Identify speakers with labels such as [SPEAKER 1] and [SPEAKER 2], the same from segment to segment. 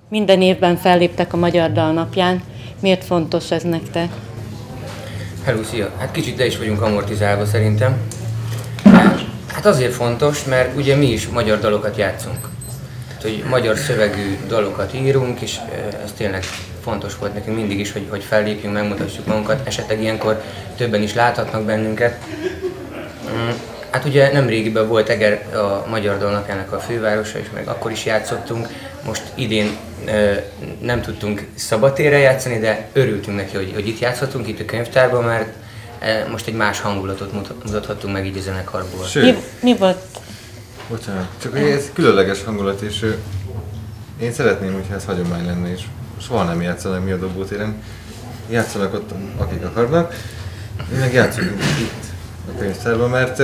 [SPEAKER 1] minden évben felléptek a Magyar Dal napján. Miért fontos ez nektek?
[SPEAKER 2] Hello, szia! Hát kicsit le is vagyunk amortizálva szerintem. Hát azért fontos, mert ugye mi is magyar dalokat játszunk. Tehát, hogy magyar szövegű dalokat írunk, és ez tényleg fontos volt nekünk mindig is, hogy fellépjünk, megmutassuk magunkat. Esetleg ilyenkor többen is láthatnak bennünket. Hát ugye nemrégiben volt Eger a Magyar Dal napjának a fővárosa, és meg akkor is játszottunk. Most idén nem tudtunk szabadtérre játszani, de örültünk neki, hogy itt játszhatunk, itt a könyvtárban, mert most egy más hangulatot mutathattunk meg így a zenekarból.
[SPEAKER 1] Mi volt?
[SPEAKER 3] Bocsánat, csak hogy ez különleges hangulat, és én szeretném, hogyha ez hagyomány lenne, és soha nem játszanak mi a Dobótéren. Játszanak ott, akik akarnak, mi meg játszunk itt a könyvtárban, mert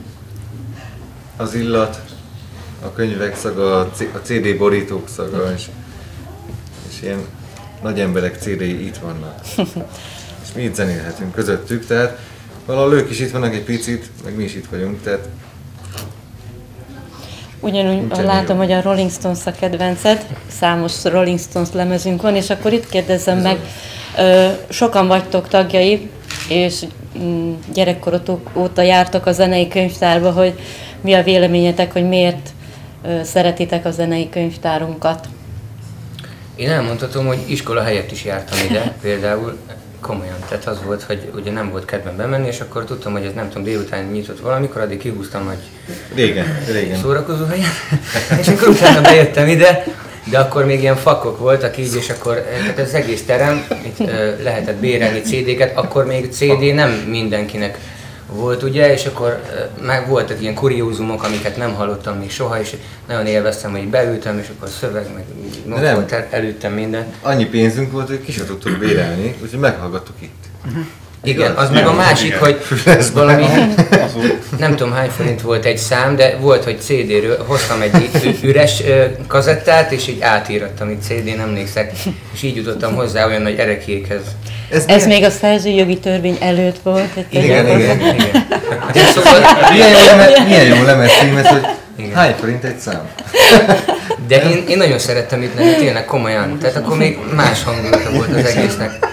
[SPEAKER 3] az illat, a könyvek szaga, a CD borítók szaga, és ilyen nagy emberek CD-i itt vannak. És mi itt zenélhetünk közöttük, tehát valahol ők is itt vannak egy picit, meg mi is itt vagyunk, tehát
[SPEAKER 1] Ugyanúgy látom, hogy a Rolling Stones a kedvenced, számos Rolling Stones lemezünk van, és akkor itt kérdezzem meg, sokan vagytok tagjai, és gyerekkorotok óta jártok a zenei könyvtárba, hogy mi a véleményetek, hogy miért szeretitek a zenei könyvtárunkat?
[SPEAKER 2] Én elmondhatom, hogy iskola helyett is jártam ide, például komolyan. Tehát az volt, hogy ugye nem volt kedvem bemenni, és akkor tudtam, hogy ez nem tudom, délután nyitott valamikor, addig kihúztam, hogy
[SPEAKER 3] régen.
[SPEAKER 2] Szórakozó helyen. És akkor utána bejöttem ide, de akkor még ilyen fakok voltak így, és akkor tehát az egész terem, itt lehetett bérelni CD-ket, akkor még CD nem mindenkinek volt, ugye, és akkor meg voltak ilyen kuriózumok, amiket nem hallottam még soha, és nagyon élveztem, hogy beültem, és akkor szöveg, meg volt, előttem minden.
[SPEAKER 3] Annyi pénzünk volt, hogy ki sem tudtuk bérelni, úgyhogy meghallgattuk itt.
[SPEAKER 2] Igen, az meg a másik, hogy valami, nem tudom hány forint volt egy szám, de volt, hogy CD-ről hoztam egy üres kazettát, és így átírattam, itt CD-n emlékszek, és így jutottam hozzá olyan nagy erekékhez.
[SPEAKER 1] Ez még a szerzőjogi törvény előtt volt.
[SPEAKER 3] Igen. Szóval milyen jó lemez címet, hogy hány forint egy szám?
[SPEAKER 2] De én nagyon szerettem itt lenni, tényleg komolyan, tehát akkor még más hangulata volt az egésznek.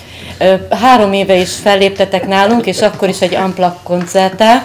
[SPEAKER 1] 3 éve is felléptetek nálunk, és akkor is egy unplugged koncerttel,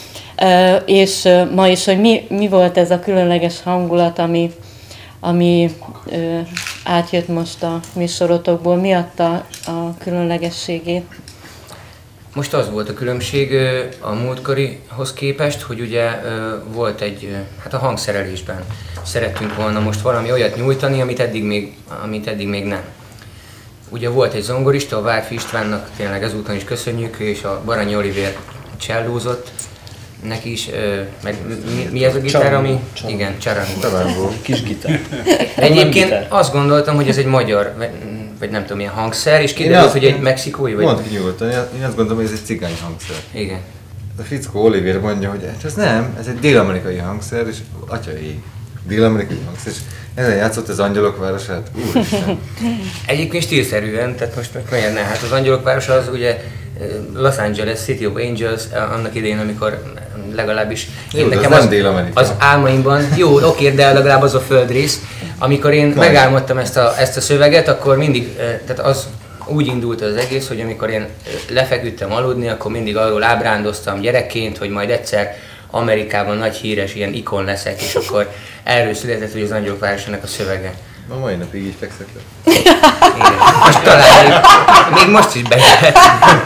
[SPEAKER 1] és ma is, hogy mi volt ez a különleges hangulat, ami átjött most a műsorotokból, mi adta a különlegességét?
[SPEAKER 2] Most az volt a különbség a múltkorihoz képest, hogy ugye volt hát a hangszerelésben szerettünk volna most valami olyat nyújtani, amit eddig még nem. Ugye volt egy zongorista, a Várfi Istvánnak tényleg ezúton is köszönjük, és a Baranyi Olivér csellózott, neki is, meg mi ez a gitár, ami? Igen, csarangó.
[SPEAKER 4] Kis gitár.
[SPEAKER 2] Egyébként azt gondoltam, hogy ez egy magyar, vagy nem tudom, milyen hangszer, és kiderült, hogy egy mexikói vagy.
[SPEAKER 3] Mondd ki nyugodtan, én azt gondolom, hogy ez egy cigány hangszer.
[SPEAKER 2] Igen.
[SPEAKER 3] A fickó Olivér mondja, hogy ez nem, ez egy dél-amerikai hangszer, és atyaé, dél-amerikai hangszer, és ezen játszott az Angyalok városát? Úristen!
[SPEAKER 2] Egyébként stílszerűen, tehát most miért ne? Hát az Angyalok városa az ugye Los Angeles, City of Angels, annak idején, amikor legalábbis
[SPEAKER 3] jó, nekem az
[SPEAKER 2] álmaimban, jó, oké, de legalább az a földrész, amikor én megálmodtam ezt a szöveget, akkor mindig, tehát az úgy indult az egész, hogy amikor én lefeküdtem aludni, akkor mindig arról ábrándoztam gyerekként, hogy majd egyszer Amerikában nagy híres ilyen ikon leszek, és akkor erről született, hogy az Angyalok városának a szövege.
[SPEAKER 3] A mai napig így fekszek le.
[SPEAKER 2] Igen. Most talán még most is bejöhet.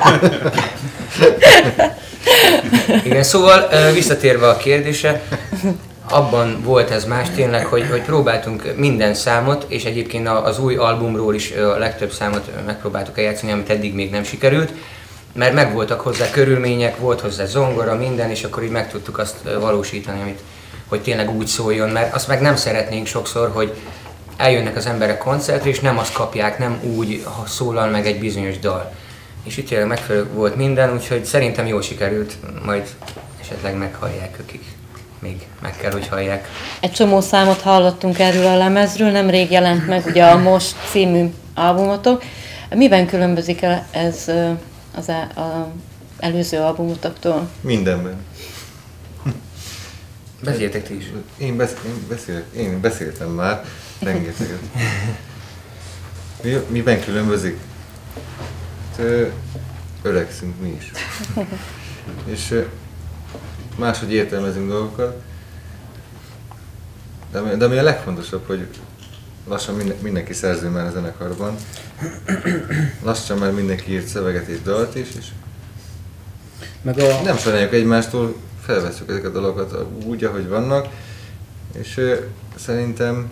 [SPEAKER 2] Igen, szóval visszatérve a kérdésre, abban volt ez más tényleg, hogy próbáltunk minden számot, és egyébként az új albumról is a legtöbb számot megpróbáltuk eljátszani, amit eddig még nem sikerült, mert megvoltak hozzá körülmények, volt hozzá zongora, minden, és akkor így meg tudtuk azt valósítani, hogy tényleg úgy szóljon, mert azt meg nem szeretnénk sokszor, hogy eljönnek az emberek koncertre, és nem azt kapják, nem úgy szólal meg egy bizonyos dal. És itt tényleg megfelelő volt minden, úgyhogy szerintem jól sikerült, majd esetleg meghallják akik. Még meg kell, hogy hallják.
[SPEAKER 1] Egy csomó számot hallottunk erről a lemezről, nemrég jelent meg ugye a Most című albumotok. Miben különbözik ez az előző albumotoktól?
[SPEAKER 3] Mindenben.
[SPEAKER 2] Beszéltek ti is.
[SPEAKER 3] Én beszéltem már rengeteget. Miben különbözik? Öregszünk mi is. És máshogy értelmezünk dolgokat. De ami a legfontosabb, hogy lassan mindenki szerző már a zenekarban. Lassan már mindenki írt szöveget és dalt is, és nem sajnáljuk egymástól, felvesszük ezeket a dolgokat úgy, ahogy vannak, és szerintem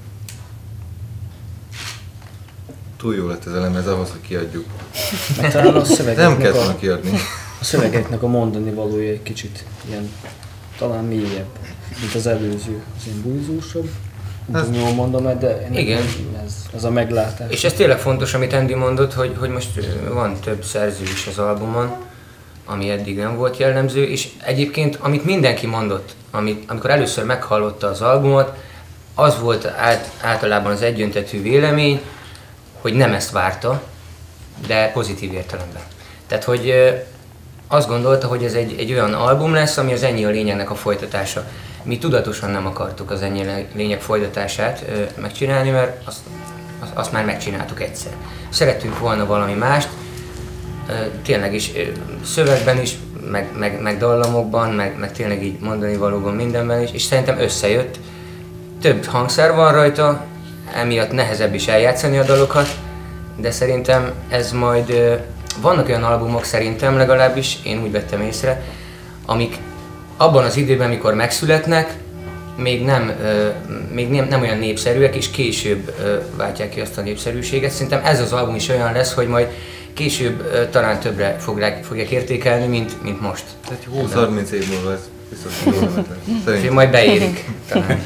[SPEAKER 3] túl jó lett ez a lemez ahhoz, hogy kiadjuk.
[SPEAKER 4] Mert talán
[SPEAKER 3] nem kellett volna kiadni.
[SPEAKER 4] A szövegeknek a mondani valója egy kicsit ilyen, talán mélyebb, mint az előző, az ilyen bújzósabb. Nem jól mondom, de ez a meglátás.
[SPEAKER 2] És ez tényleg fontos, amit Andy mondott, hogy most van több szerző is az albumon, ami eddig nem volt jellemző, és egyébként, amit mindenki mondott, amikor először meghallotta az albumot, az volt általában az egyöntetű vélemény, hogy nem ezt várta, de pozitív értelemben. Tehát, hogy azt gondolta, hogy ez egy olyan album lesz, ami az Ennyi a lényegnek a folytatása. Mi tudatosan nem akartuk az Ennyi a lényeg folytatását megcsinálni, mert azt már megcsináltuk egyszer. Szerettünk volna valami mást, tényleg is szövegben is, meg dallamokban, meg tényleg így mondani valóban mindenben is, és szerintem összejött. Több hangszer van rajta, emiatt nehezebb is eljátszani a dalokat, de szerintem ez majd, vannak olyan albumok szerintem legalábbis, én úgy vettem észre, amik abban az időben, mikor megszületnek, még nem olyan népszerűek, és később váltják ki azt a népszerűséget. Szerintem ez az album is olyan lesz, hogy majd később talán többre fogják értékelni, mint most.
[SPEAKER 3] Tehát 20-30 év múlva ez biztos
[SPEAKER 2] hogy majd beérik talán.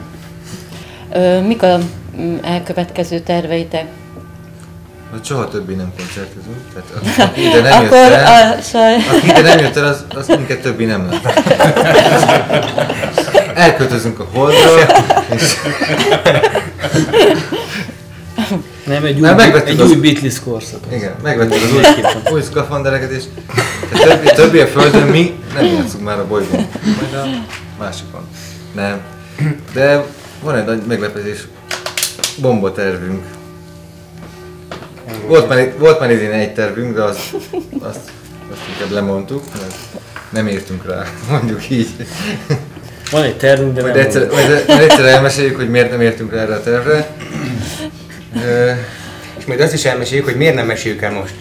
[SPEAKER 1] Mik a elkövetkező terveitek?
[SPEAKER 3] Hogy soha többé nem koncertezünk, tehát aki ide nem jött el, aki ide nem jött el, az minket többé nem lát. Elköltözünk a Holdra, és...
[SPEAKER 4] Nem, egy új Beatles korszak.
[SPEAKER 3] Igen, megvettük az új szkafandereket, és többé a Földön mi nem játszunk már a bolygón, majd a másikon. Nem. De van egy nagy meglepetés, bombatervünk. Volt már idén egy tervünk, de azt inkább lemondtuk, mert nem értünk rá, mondjuk így.
[SPEAKER 4] Van egy tervünk, de
[SPEAKER 3] majd egyszer elmeséljük, hogy miért nem értünk rá erre a tervre.
[SPEAKER 2] És majd azt is elmeséljük, hogy miért nem meséljük el most.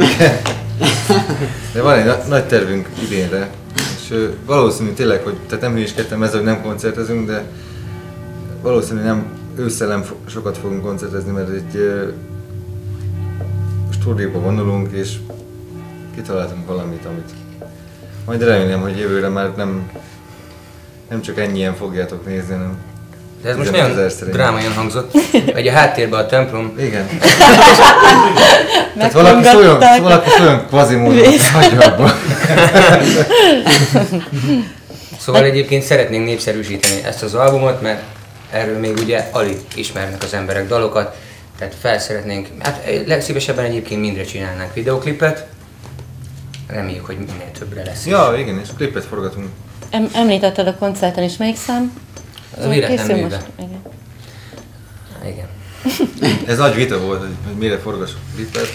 [SPEAKER 3] De van egy nagy tervünk idénre, és valószínű tényleg, hogy tehát nem hülyéskedtem ezzel, hogy nem koncertezünk, de valószínű ősszel nem sokat fogunk koncertezni, mert egy stúdióba vonulunk, és kitaláltunk valamit, amit majd remélem, hogy jövőre már nem csak ennyien fogjátok nézni, hanem
[SPEAKER 2] de ez most nagyon drámaian hangzott, hogy a háttérben a templom.
[SPEAKER 3] Igen. Tehát valaki szóljon Quasimodo-t, hagyja abba.
[SPEAKER 2] Szóval egyébként szeretnénk népszerűsíteni ezt az albumot, mert erről még ugye alig ismernek az emberek dalokat. Tehát felszeretnénk, hát legszívesebben egyébként mindre csinálnánk videoklipet. Reméljük, hogy minél többre lesz.
[SPEAKER 3] Ja, igen, és klipet forgatunk.
[SPEAKER 1] Említetted a koncerten is, melyik szám?
[SPEAKER 2] Az a Véletlen műve. Igen.
[SPEAKER 3] Ez nagy vita volt, hogy mire forgassuk klipet.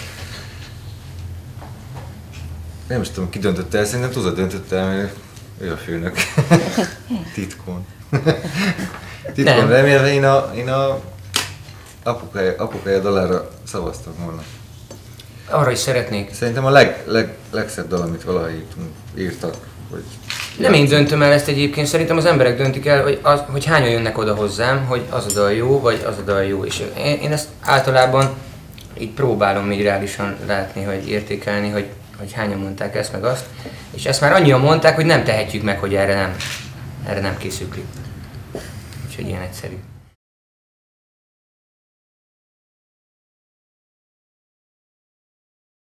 [SPEAKER 3] Nem is tudom, ki döntötte el, szerintem Tuza döntötte el, mert ő a főnök. Titkon. Titkon remélve én a apukája dalára szavaztam volna.
[SPEAKER 2] Arra is szeretnék.
[SPEAKER 3] Szerintem a legszebb dal, amit valaha írtak.
[SPEAKER 2] Nem én döntöm el ezt egyébként, szerintem az emberek döntik el, hogy hányan jönnek oda hozzám, hogy az a dal jó, vagy az a dal jó. És én ezt általában így próbálom így reálisan látni, hogy értékelni, hogy hányan mondták ezt meg azt. És ezt már annyian mondták, hogy nem tehetjük meg, hogy erre nem készül klip. Úgyhogy ilyen egyszerű.